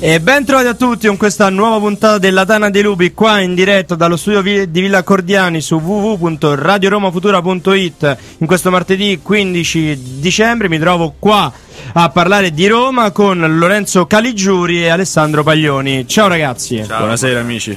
E ben trovati a tutti con questa nuova puntata della Tana dei Lupi, qua in diretta dallo studio di Villa Accordiani su www.radioromafutura.it. In questo martedì 15 dicembre mi trovo qua a parlare di Roma con Lorenzo Caligiuri e Alessandro Paglioni. Ciao ragazzi. Ciao. Buonasera amici.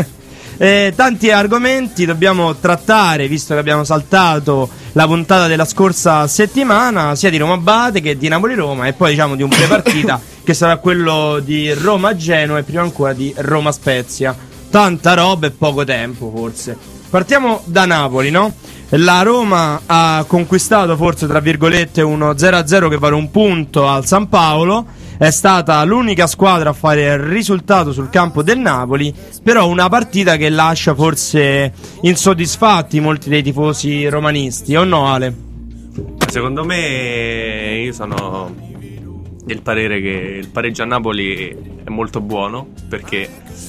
Tanti argomenti dobbiamo trattare, visto che abbiamo saltato la puntata della scorsa settimana, sia di Roma-Bate che di Napoli-Roma, e poi diciamo di un pre-partita che sarà quello di Roma-Genoa e prima ancora di Roma-Spezia. Tanta roba e poco tempo forse. Partiamo da Napoli, no? La Roma ha conquistato forse tra virgolette uno 0-0 che vale un punto al San Paolo. È stata l'unica squadra a fare il risultato sul campo del Napoli, però una partita che lascia forse insoddisfatti molti dei tifosi romanisti, o no Ale? Secondo me io sono del parere che il pareggio a Napoli è molto buono, perché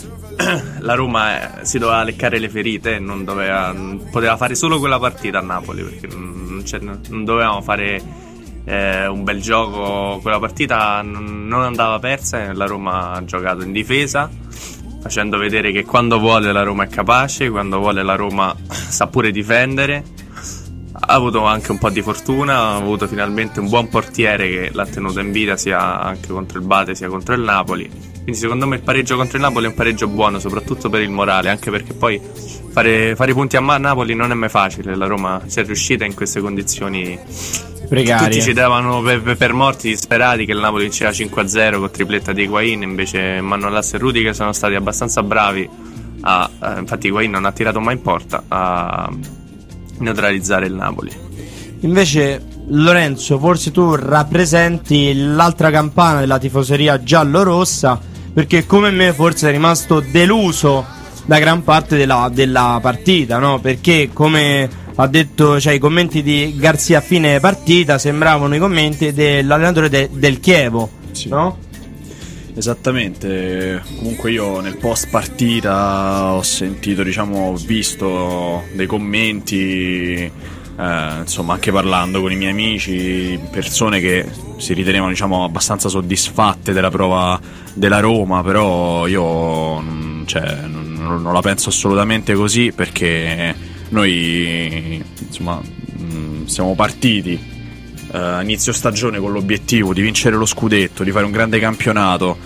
la Roma si doveva leccare le ferite, poteva fare solo quella partita a Napoli, perché non dovevamo fare un bel gioco. Quella partita non andava persa e la Roma ha giocato in difesa, facendo vedere che quando vuole la Roma è capace, quando vuole la Roma sa pure difendere. Ha avuto anche un po' di fortuna, ha avuto finalmente un buon portiere che l'ha tenuto in vita sia anche contro il Bate sia contro il Napoli. Quindi secondo me il pareggio contro il Napoli è un pareggio buono, soprattutto per il morale, anche perché poi fare punti a Napoli non è mai facile. La Roma ci è riuscita in queste condizioni precarie. Tutti ci davano per morti disperati che il Napoli vinceva 5-0 con tripletta di Higuaín, invece Manolas e Rudiger sono stati abbastanza bravi infatti Higuaín non ha tirato mai in porta, a neutralizzare il Napoli. Invece Lorenzo, forse tu rappresenti l'altra campana della tifoseria giallo-rossa, perché come me forse è rimasto deluso da gran parte della partita, no? Perché come ha detto, cioè, i commenti di Garzia a fine partita sembravano i commenti dell'allenatore del Chievo, sì. No? Esattamente. Comunque io nel post partita ho sentito, ho visto dei commenti, insomma, anche parlando con i miei amici, persone che si ritenevano abbastanza soddisfatte della prova della Roma, però io non la penso assolutamente così, perché noi siamo partiti a inizio stagione con l'obiettivo di vincere lo scudetto, di fare un grande campionato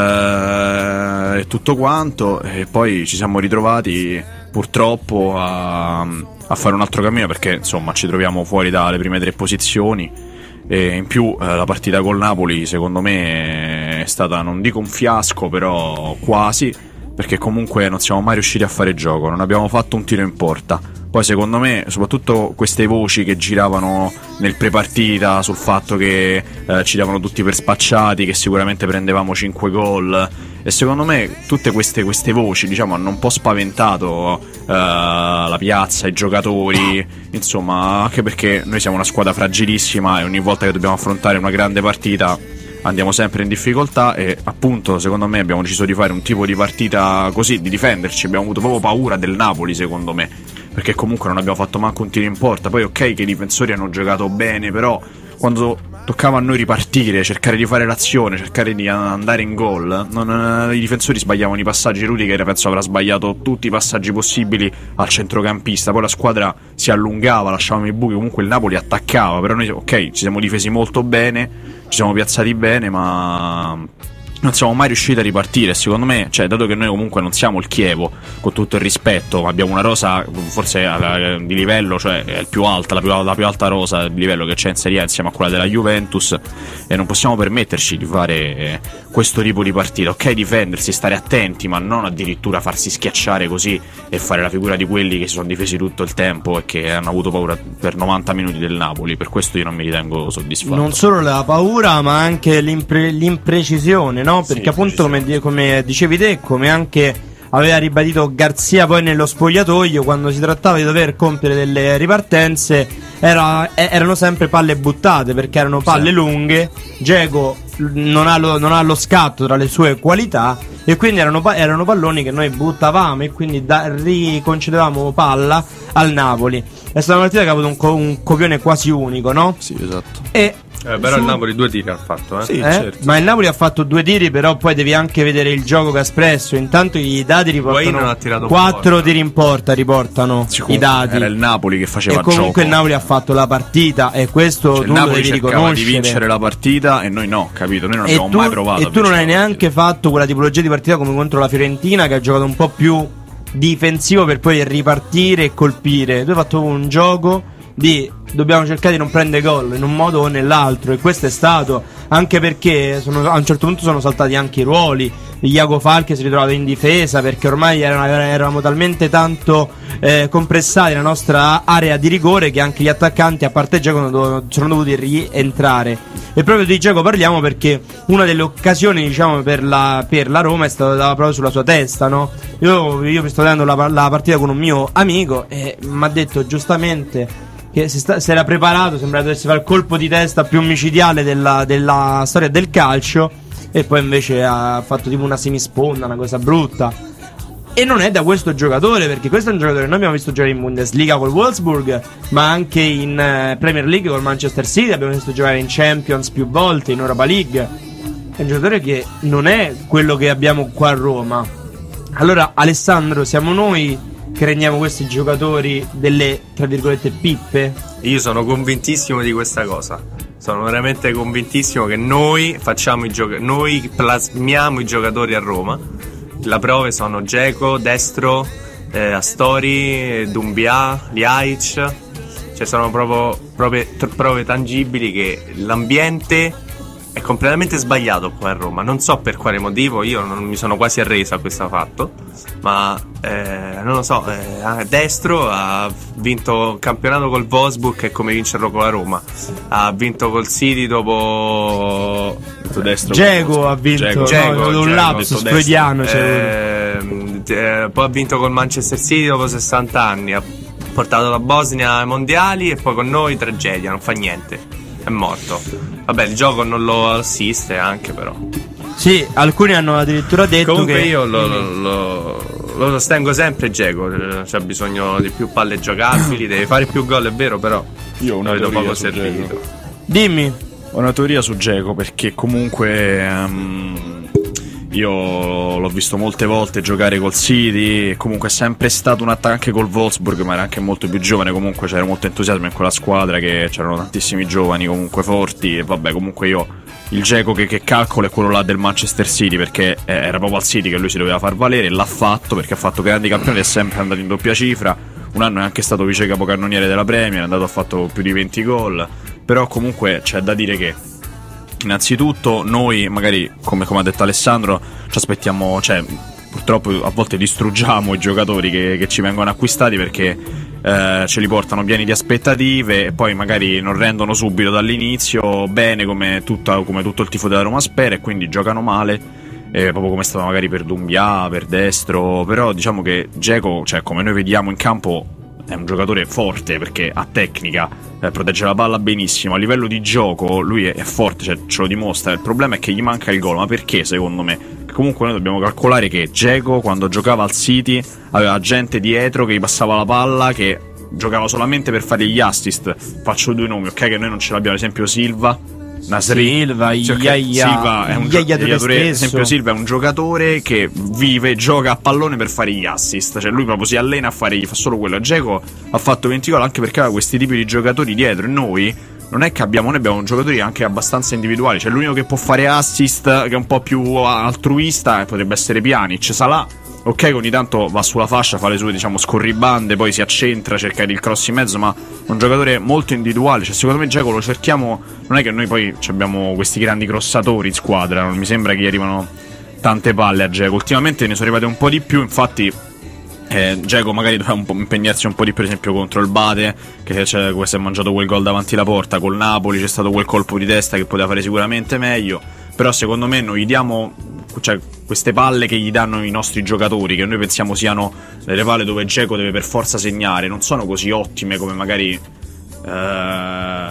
e tutto quanto, e poi ci siamo ritrovati purtroppo a fare un altro cammino, perché ci troviamo fuori dalle prime 3 posizioni, e in più la partita col Napoli secondo me è stata, non dico un fiasco, però quasi, perché comunque non siamo mai riusciti a fare gioco, non abbiamo fatto un tiro in porta. Poi secondo me, soprattutto queste voci che giravano nel pre-partita sul fatto che ci davano tutti per spacciati, che sicuramente prendevamo 5 gol, e secondo me tutte queste voci hanno un po' spaventato la piazza, i giocatori, insomma, anche perché noi siamo una squadra fragilissima e ogni volta che dobbiamo affrontare una grande partita andiamo sempre in difficoltà, e appunto secondo me abbiamo deciso di fare un tipo di partita così, di difenderci. Abbiamo avuto proprio paura del Napoli, secondo me, perché comunque non abbiamo fatto manco un tiro in porta. Poi ok che i difensori hanno giocato bene, però quando toccava a noi ripartire, cercare di fare l'azione, cercare di andare in gol, i difensori sbagliavano i passaggi. Rudiger penso avrà sbagliato tutti i passaggi possibili al centrocampista, poi la squadra si allungava, lasciavamo i buchi, comunque il Napoli attaccava, però noi ok, ci siamo difesi molto bene, ci siamo piazzati bene, ma non siamo mai riusciti a ripartire. Secondo me, dato che noi comunque non siamo il Chievo, con tutto il rispetto, abbiamo una rosa forse di livello, è il più alta, la più alta rosa di livello che c'è in Serie A insieme a quella della Juventus, e non possiamo permetterci di fare questo tipo di partita. Ok, difendersi, stare attenti, ma non addirittura farsi schiacciare così e fare la figura di quelli che si sono difesi tutto il tempo e che hanno avuto paura per 90 minuti del Napoli. Per questo io non mi ritengo soddisfatto. Non solo la paura, ma anche l'imprecisione, no? Perché sì, appunto come dicevi te, come anche aveva ribadito Garzia poi nello spogliatoio, quando si trattava di dover compiere delle ripartenze erano sempre palle buttate, perché erano palle lunghe. Dzeko non ha lo scatto tra le sue qualità, e quindi erano palloni che noi buttavamo e quindi riconcedevamo palla al Napoli. È stata una partita che ha avuto un copione quasi unico, no? Sì, esatto. E però il Napoli 2 tiri ha fatto, Sì, certo. Ma il Napoli ha fatto 2 tiri, però poi devi anche vedere il gioco che ha espresso. Intanto i dati riportano 4 tiri in porta, riportano i dati. Era il Napoli che faceva e comunque gioco. il Napoli ha fatto la partita e questo tu lo devi riconoscere. Di vincere la partita e noi no, capito? Noi non abbiamo mai provato. E tu non hai neanche fatto quella tipologia di partita come contro la Fiorentina, che ha giocato un po' più difensivo per poi ripartire e colpire. Tu hai fatto un gioco dobbiamo cercare di non prendere gol in un modo o nell'altro, e questo è stato anche perché a un certo punto sono saltati anche i ruoli. Iago Falche si è ritrovato in difesa perché ormai eravamo talmente tanto compressati nella nostra area di rigore che anche gli attaccanti, a parte Dzeko, sono dovuti rientrare. E proprio di Dzeko parliamo perché una delle occasioni, diciamo, per la Roma è stata proprio sulla sua testa, no? Io mi sto vedendo la partita con un mio amico e mi ha detto giustamente che si era preparato, sembrava dovesse fare il colpo di testa più micidiale della storia del calcio, e poi invece ha fatto tipo una semisponda, una cosa brutta. E non è da questo giocatore, perché questo è un giocatore che noi abbiamo visto giocare in Bundesliga col Wolfsburg, ma anche in Premier League col Manchester City, abbiamo visto giocare in Champions più volte, in Europa League. È un giocatore che non è quello che abbiamo qua a Roma. Allora, Alessandro, siamo noi che rendiamo questi giocatori delle, tra virgolette, pippe? Io sono convintissimo di questa cosa. Sono veramente convintissimo che noi noi plasmiamo i giocatori a Roma. Le prove sono Dzeko, Destro, Astori, Doumbia, Ljajic. Cioè sono proprio prove tangibili che l'ambiente è completamente sbagliato qua a Roma. Non so per quale motivo, io non mi sono quasi arreso a questo fatto, ma non lo so. Destro ha vinto il campionato col Wolfsburg, è come vincerlo con la Roma. Ha vinto col City dopo. Dzeko ha vinto un lapsus freudiano. Poi ha vinto col Manchester City dopo 60 anni. Ha portato la Bosnia ai mondiali e poi con noi tragedia, non fa niente, è morto. Vabbè, il gioco non lo assiste anche, però. Sì, alcuni hanno addirittura detto comunque che io lo sostengo sempre. Dzeko c'ha bisogno di più palle giocabili, deve fare più gol, è vero, però io lo vedo poco servito. Dimmi. Ho una teoria su Dzeko, perché comunque io l'ho visto molte volte giocare col City, comunque è sempre stato un attacco, anche col Wolfsburg, ma era anche molto più giovane, comunque c'era molto entusiasmo in quella squadra, che c'erano tantissimi giovani comunque forti. E vabbè, comunque io il Dzeko che calcolo è quello là del Manchester City, perché era proprio al City che lui si doveva far valere, e l'ha fatto perché ha fatto grandi campionati, è sempre andato in doppia cifra. Un anno è anche stato vice capocannoniere della Premier, è andato, ha fatto più di 20 gol. Però comunque c'è da dire che innanzitutto noi magari, come ha detto Alessandro, ci aspettiamo, cioè purtroppo a volte distruggiamo i giocatori che ci vengono acquistati, perché ce li portano pieni di aspettative e poi magari non rendono subito dall'inizio bene, come tutto il tifo della Roma spera, e quindi giocano male, proprio come è stato magari per Doumbia, per Destro. Però diciamo che Dzeko, cioè come noi vediamo in campo, è un giocatore forte perché ha tecnica, protegge la palla benissimo, a livello di gioco lui è forte, cioè ce lo dimostra. Il problema è che gli manca il gol. Ma perché? Secondo me comunque noi dobbiamo calcolare che Dzeko, quando giocava al City, aveva gente dietro che gli passava la palla, che giocava solamente per fare gli assist. Faccio 2 nomi, ok, che noi non ce l'abbiamo, ad esempio Silva, Nasri. Silva è un giocatore, ad esempio Silva è un giocatore che vive, gioca a pallone per fare gli assist, cioè lui proprio si allena a fare, fa solo quello. Dzeko ha fatto 20 gol anche perché aveva questi tipi di giocatori dietro, e noi non è che noi abbiamo giocatori anche abbastanza individuali. Cioè l'unico che può fare assist, che è un po' più altruista, potrebbe essere Pjanic. Salah, ok, ogni tanto va sulla fascia, fa le sue, diciamo, scorribande, poi si accentra, cerca il cross in mezzo, ma è un giocatore molto individuale. Cioè secondo me Dzeko lo cerchiamo, non è che noi poi abbiamo questi grandi crossatori in squadra, non mi sembra che gli arrivano tante palle a Dzeko. Ultimamente ne sono arrivate un po' di più, infatti Dzeko magari doveva impegnarsi un po' di più, per esempio contro il Bate, che si è mangiato quel gol davanti alla porta. Col Napoli c'è stato quel colpo di testa che poteva fare sicuramente meglio, però secondo me noi gli diamo, cioè, queste palle che gli danno i nostri giocatori, che noi pensiamo siano delle palle dove Dzeko deve per forza segnare, non sono così ottime come magari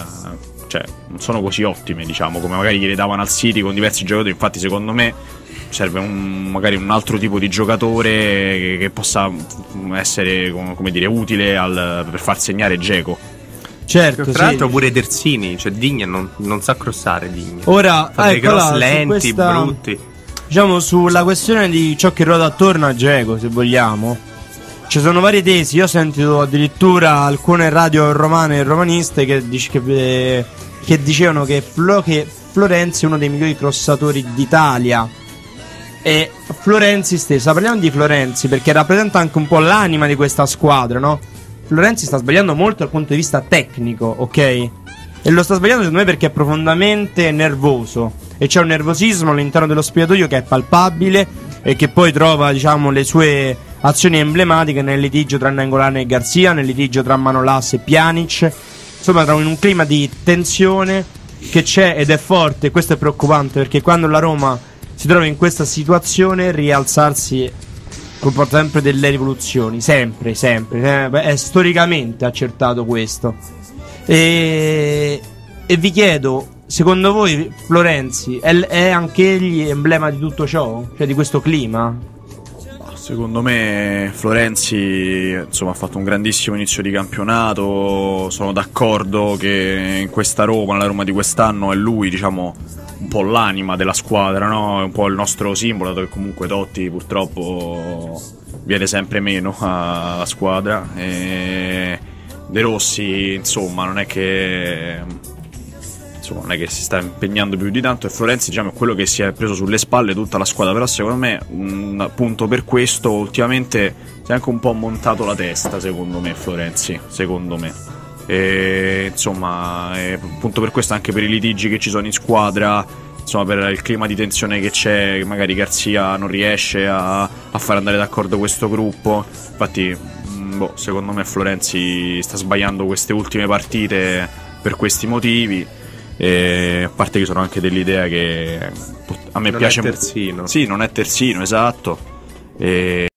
cioè non sono così ottime, diciamo, come magari gliele davano al City con diversi giocatori. Infatti secondo me serve magari un altro tipo di giocatore che possa essere, come dire, utile per far segnare Dzeko. Certo, tra l'altro pure Terzini, cioè Digne non sa crossare. Digne ora fa dei cross lenti, questa, brutti. diciamo, sulla questione di ciò che ruota attorno a Dzeko, se vogliamo, ci sono varie tesi. Io ho sentito addirittura alcune radio romane e romaniste che dicevano che Florenzi è uno dei migliori crossatori d'Italia. E Florenzi stesso, parliamo di Florenzi perché rappresenta anche un po' l'anima di questa squadra, no? Florenzi sta sbagliando molto dal punto di vista tecnico, ok? E lo sta sbagliando secondo me perché è profondamente nervoso e c'è un nervosismo all'interno dello spogliatoio che è palpabile e che poi trova, diciamo, le sue azioni emblematiche nel litigio tra Nainggolan e Garcia, nel litigio tra Manolas e Pjanic. Insomma, tra in un clima di tensione che c'è ed è forte. Questo è preoccupante perché quando la Roma si trova in questa situazione, rialzarsi comporta sempre delle rivoluzioni, sempre, è storicamente accertato questo. E vi chiedo, secondo voi Florenzi è anche egli emblema di tutto ciò? Cioè di questo clima? Secondo me Florenzi, insomma, ha fatto un grandissimo inizio di campionato. Sono d'accordo che in questa Roma, nella Roma di quest'anno, è lui, diciamo, un po' l'anima della squadra, no? È un po' il nostro simbolo, dato che comunque Totti purtroppo viene sempre meno alla squadra. E De Rossi, insomma, non è che si sta impegnando più di tanto, e Florenzi, diciamo, è quello che si è preso sulle spalle tutta la squadra. Però secondo me, appunto per questo, ultimamente si è anche un po' montato la testa, secondo me, Florenzi, secondo me. E insomma, appunto per questo, anche per i litigi che ci sono in squadra, insomma, per il clima di tensione che c'è, magari Garcia non riesce a far andare d'accordo questo gruppo. Infatti, secondo me Florenzi sta sbagliando queste ultime partite per questi motivi. E a parte che sono anche dell'idea che a me non piace è terzino. Sì, non è terzino, esatto. E